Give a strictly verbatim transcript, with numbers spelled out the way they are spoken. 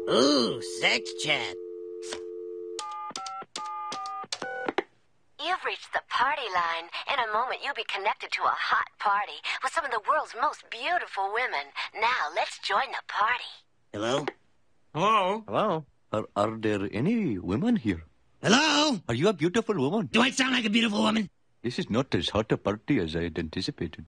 Ooh, sex chat. You've reached the party line. In a moment, you'll be connected to a hot party with some of the world's most beautiful women. Now, let's join the party. Hello? Hello? Hello? Are, are there any women here? Hello? Are you a beautiful woman? Do I sound like a beautiful woman? This is not as hot a party as I had anticipated.